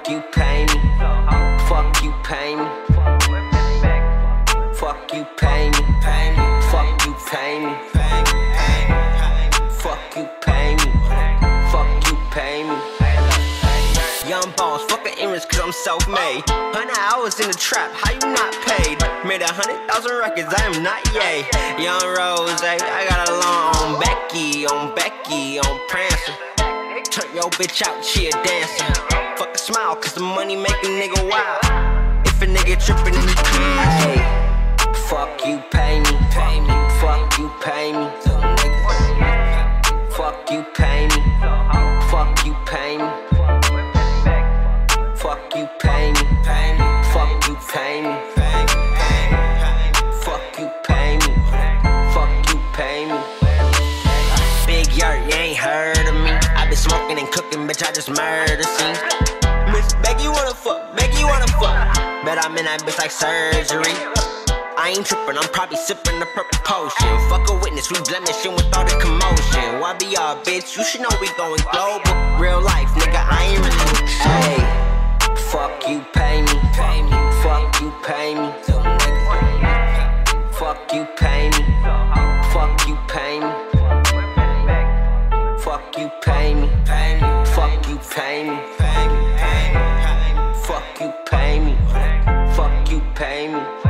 Fuck you, pay me. Fuck you, pay me. Fuck you, pay me. Fuck you, pay me. Fuck you, pay me. Fuck you, pay me. Young boss, fuck an image cause I'm self-made. 100 hours in the trap, how you not paid? Made 100,000 records, I am not yay. Young Rose, I got a loan on Becky, on Prancer. Turn your bitch out, she a dancer. Fuck a smile cause the money make a nigga wild. If a nigga trippin' in the keys, fuck you, pay me. Fuck you, pay me. Fuck you, pay me. Fuck you, pay me. Fuck you, pay me. Fuck you, pay me. Fuck you, pay me. Fuck you, pay me. Big yerT, you ain't heard of me. I been smoking and cooking, bitch, I just murder scenes. Miss Becky wanna fuck, Becky wanna fuck. Bet I'm in that bitch like surgery. I ain't trippin', I'm probably sippin' the purple potion. Fuck a witness, we blemishing with all the commotion. Why be y'all, bitch? You should know we going global. Real life, nigga, I ain't really with the show. Hey, fuck you, pay me. Fuck you, pay me. Fuck you, pay me. Fuck you, pay me. Fuck you, pay me. Fuck you, pay me. Fuck you, pay me. Fuck you, pay me.